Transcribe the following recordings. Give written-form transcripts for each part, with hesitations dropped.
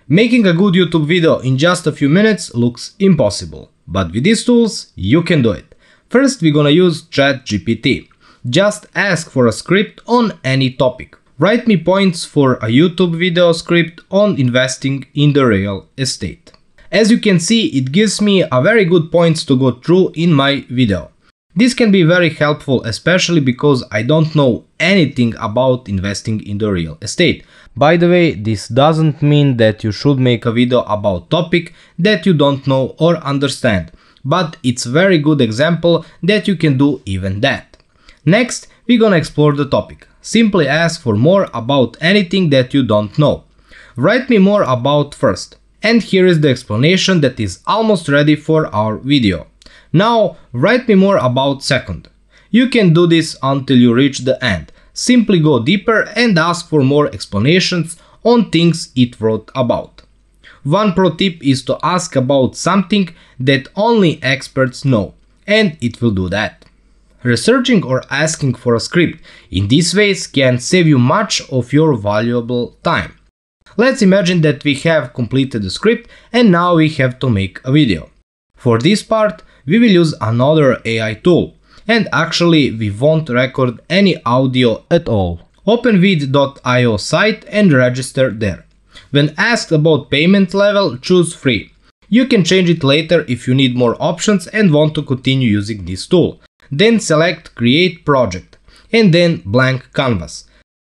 Making a good YouTube video in just a few minutes looks impossible, but with these tools you can do it. First we're gonna use Chat GPT. Just ask for a script on any topic. Write me points for a YouTube video script on investing in the real estate. As you can see, it gives me a very good points to go through in my video. This can be very helpful, especially because I don't know anything about investing in the real estate. By the way, this doesn't mean that you should make a video about topic that you don't know or understand, but it's a very good example that you can do even that. Next, we're gonna explore the topic. Simply ask for more about anything that you don't know. Write me more about first. And here is the explanation that is almost ready for our video. Now, write me more about second. You can do this until you reach the end. Simply go deeper and ask for more explanations on things it wrote about. One pro tip is to ask about something that only experts know, and it will do that. Researching or asking for a script in these ways can save you much of your valuable time. Let's imagine that we have completed the script and now we have to make a video. For this part, we will use another AI tool, and actually we won't record any audio at all. Open Veed.io site and register there. When asked about payment level, choose free. You can change it later if you need more options and want to continue using this tool. Then select Create Project and then blank canvas.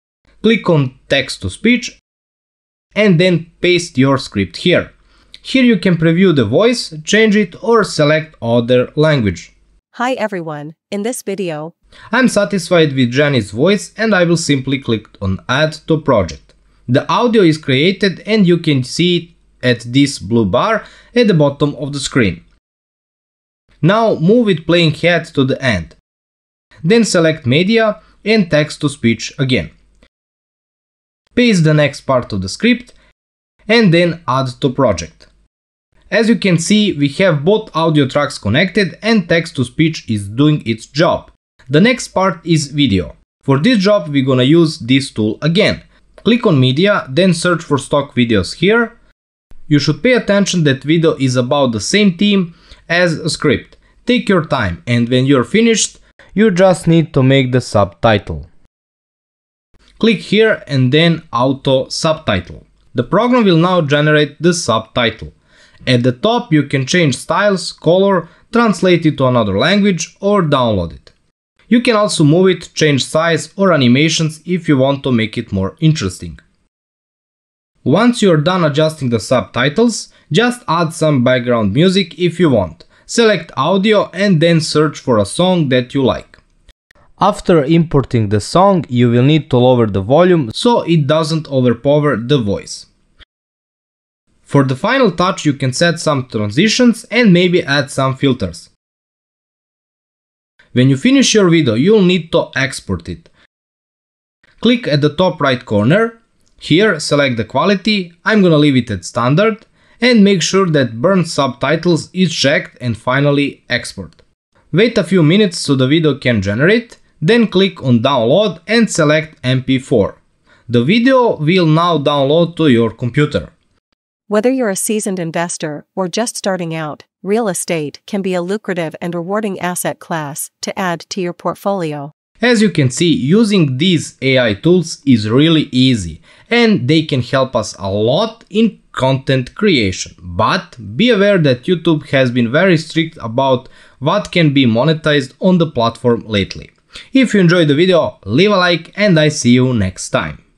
Click on Text to Speech and then paste your script here. Here you can preview the voice, change it or select other language. Hi everyone, in this video, I'm satisfied with Jenny's voice and I will simply click on Add to Project. The audio is created and you can see it at this blue bar at the bottom of the screen. Now move it playing head to the end. Then select Media and Text to Speech again. Paste the next part of the script and then Add to Project. As you can see, we have both audio tracks connected and text to speech is doing its job. The next part is video. For this job we're gonna use this tool again. Click on Media, then search for stock videos here. You should pay attention that video is about the same theme as a script. Take your time and when you're finished, you just need to make the subtitle. Click here and then Auto Subtitle. The program will now generate the subtitle. At the top you can change styles, color, translate it to another language or download it. You can also move it, change size or animations if you want to make it more interesting. Once you're done adjusting the subtitles, just add some background music if you want. Select audio and then search for a song that you like. After importing the song, you will need to lower the volume so it doesn't overpower the voice. For the final touch you can set some transitions and maybe add some filters. When you finish your video, you'll need to export it. Click at the top right corner. Here select the quality, I'm gonna leave it at standard, and make sure that Burn Subtitles is checked and finally export. Wait a few minutes so the video can generate, then click on download and select MP4. The video will now download to your computer. whether you're a seasoned investor or just starting out, real estate can be a lucrative and rewarding asset class to add to your portfolio. As you can see, using these AI tools is really easy and they can help us a lot in content creation. But be aware that YouTube has been very strict about what can be monetized on the platform lately. If you enjoyed the video, leave a like and I see you next time.